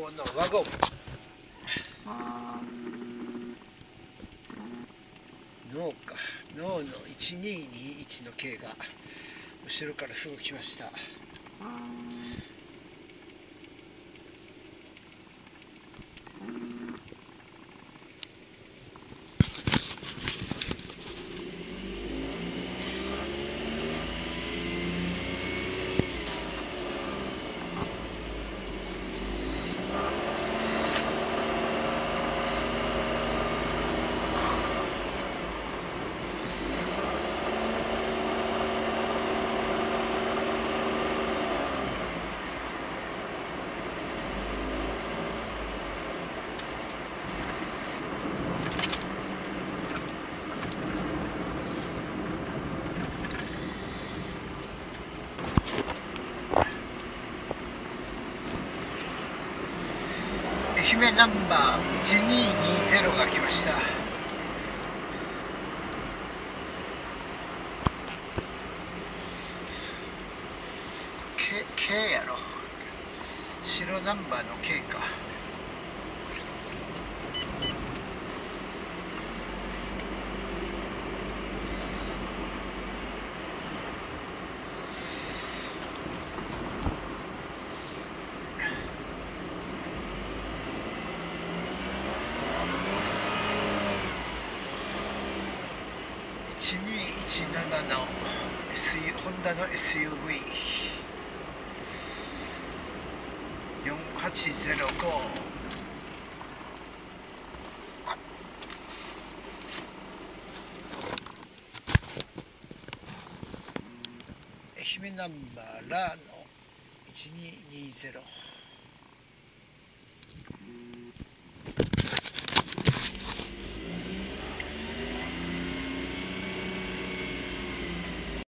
のワゴン脳の1221の K が後ろからすぐ来ました。愛媛ナンバー1220が来ました。K やろ、白ナンバーの K か。1217のホンダの SUV4805。愛媛ナンバーラの1220。